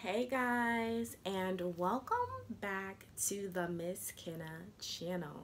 Hey guys, and welcome back to the Miss Kenna channel.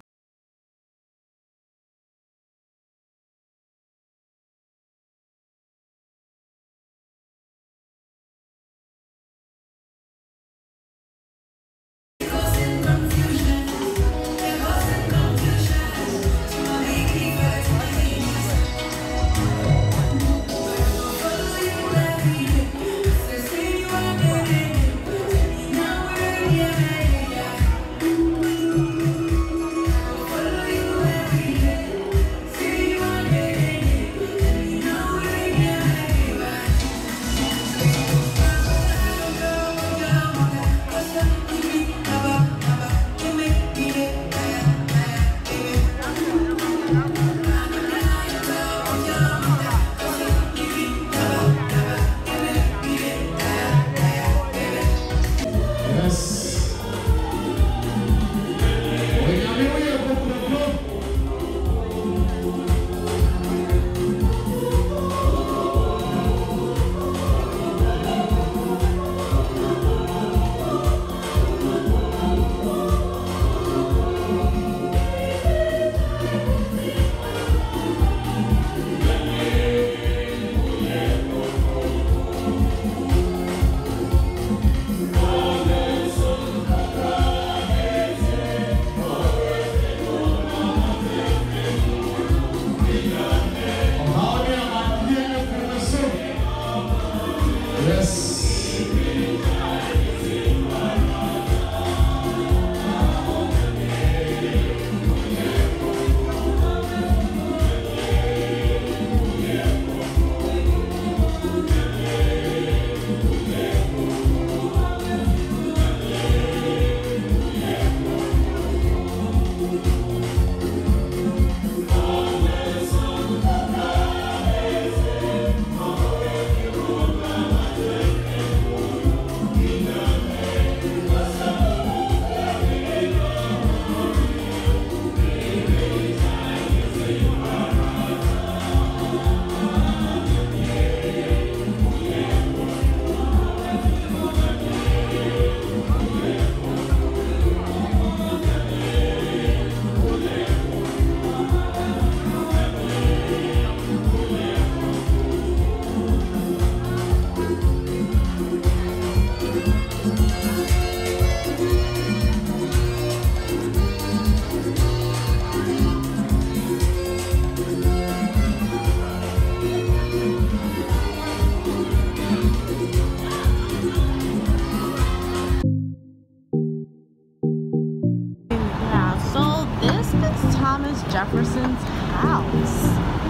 Thomas Jefferson's house.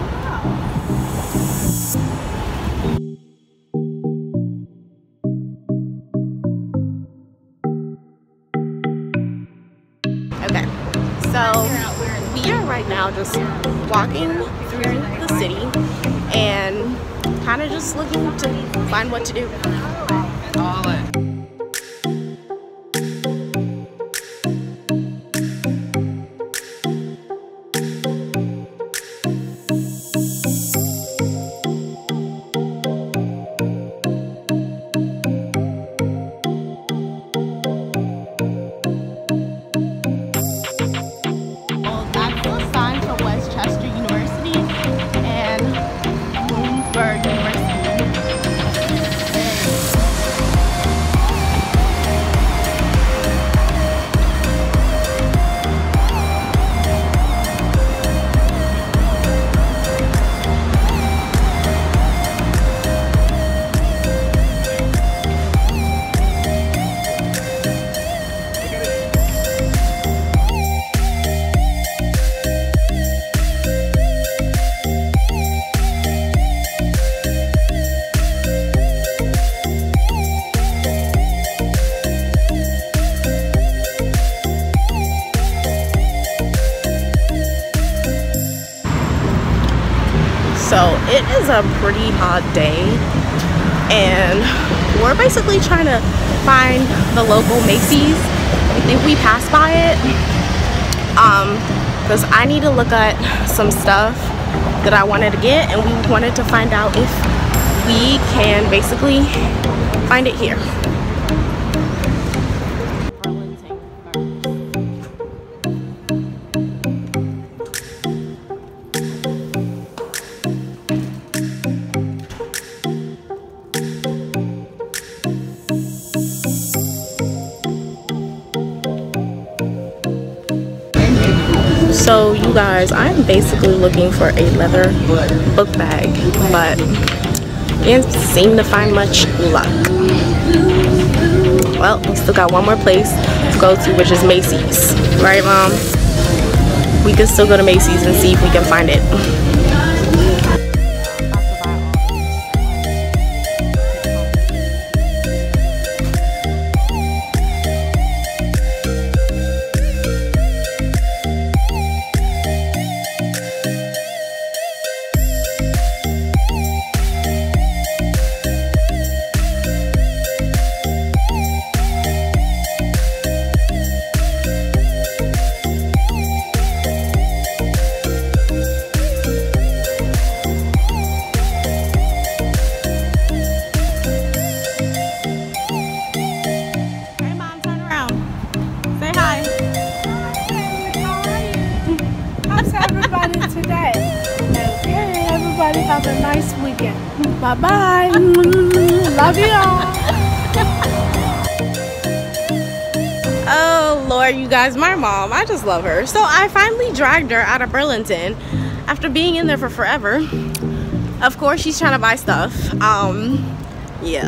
Okay, so we are right now just walking through the city and kind of just looking to find what to do. So it is a pretty hot day and we're basically trying to find the local Macy's. I think we passed by it because I need to look at some stuff that I wanted to get, and we wanted to find out if we can basically find it here. guys, I'm basically looking for a leather book bag, but didn't seem to find much luck. Well, we still got one more place to go to, which is Macy's. Right, Mom? We can still go to Macy's and see if we can find it. Today. Okay, everybody have a nice weekend. Bye-bye. Love you all. Oh Lord, you guys, my mom, I just love her. So I finally dragged her out of Burlington after being in there for forever. Of course, she's trying to buy stuff. Yeah.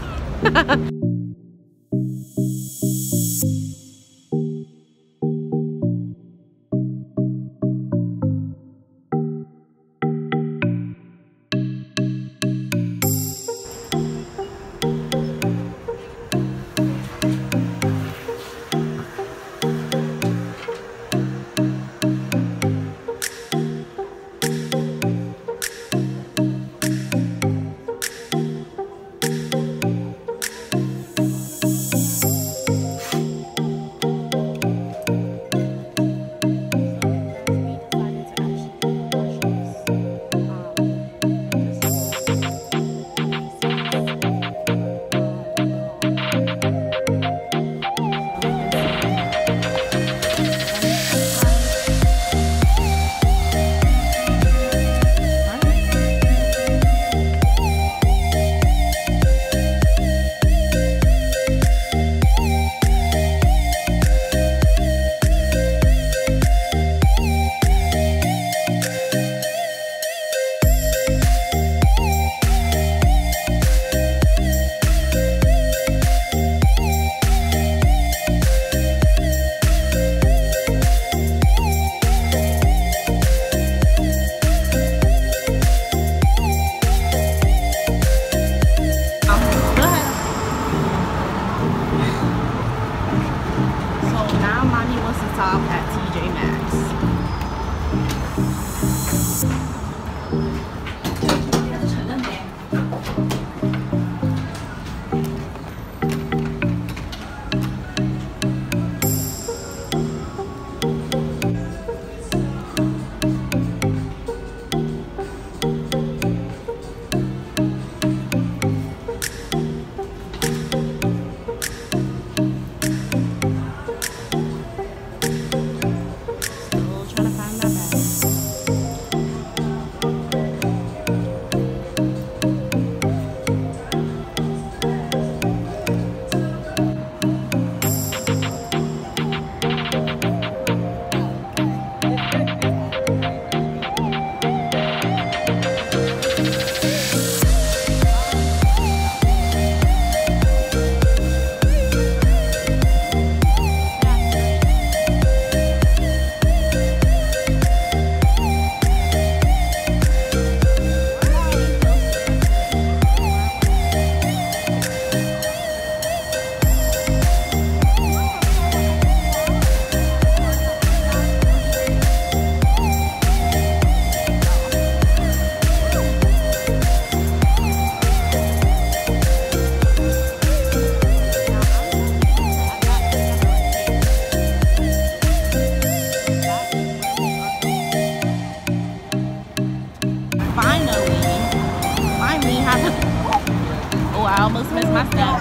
I almost missed my step.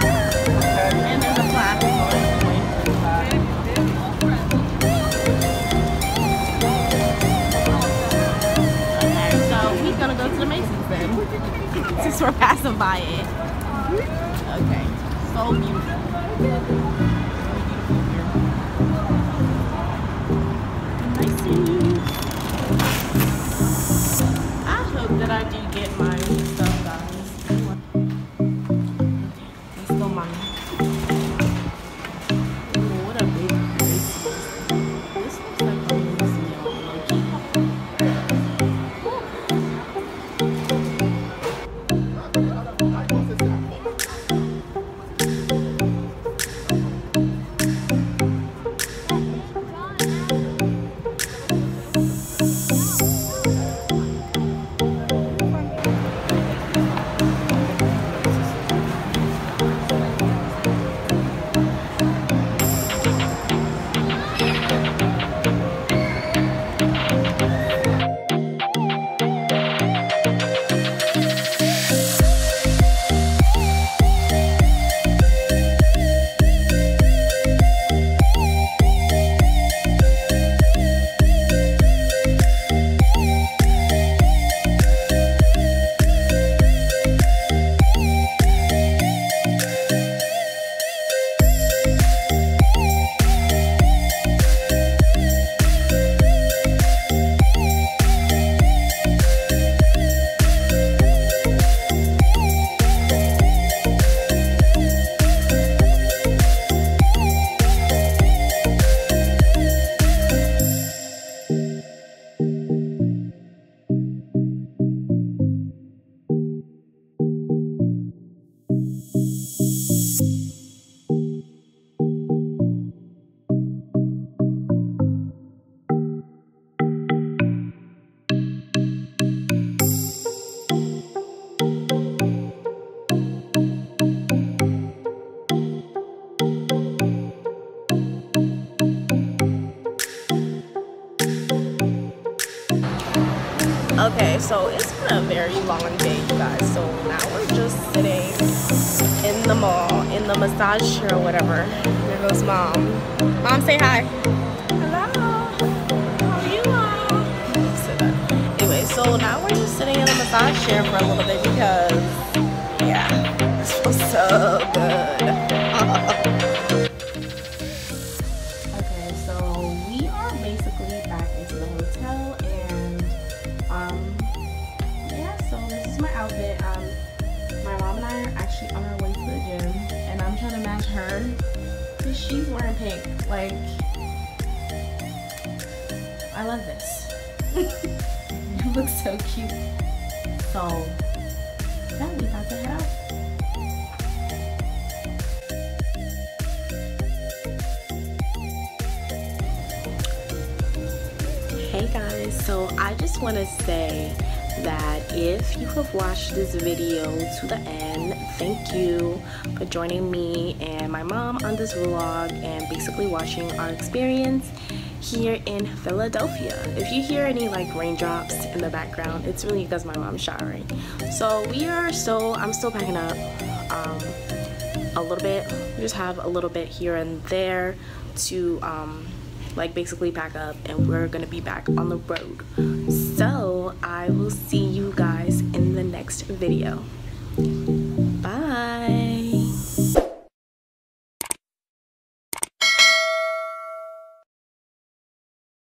And there's a plaque. Okay, so we're gonna go to the Macy's then, since we're passing by it. Okay, so beautiful. Macy's. look that I do get my stuff, guys. Let's go, mommy. Ooh, what a big place. This looks like a museum, low-key. Okay, so it's been a very long day, you guys. So now we're just sitting in the mall, in the massage chair or whatever. There goes mom. Mom, say hi. Hello. How are you, Mom? Say that. Anyway, so now we're just sitting in the massage chair for a little bit because, yeah, this feels so good. Okay, so we are basically back into the hotel, and yeah, so this is my outfit. My mom and I are actually on our way to the gym, and I'm trying to match her because she's wearing pink. Like, I love this. It looks so cute. So yeah, we got to head out. Hey guys, so I just want to say that if you have watched this video to the end, thank you for joining me and my mom on this vlog and basically watching our experience here in Philadelphia. If you hear any like raindrops in the background, it's really because my mom's showering. So I'm still packing up a little bit. We just have a little bit here and there to like basically pack up, and we're gonna be back on the road. So I will see you guys in the next video.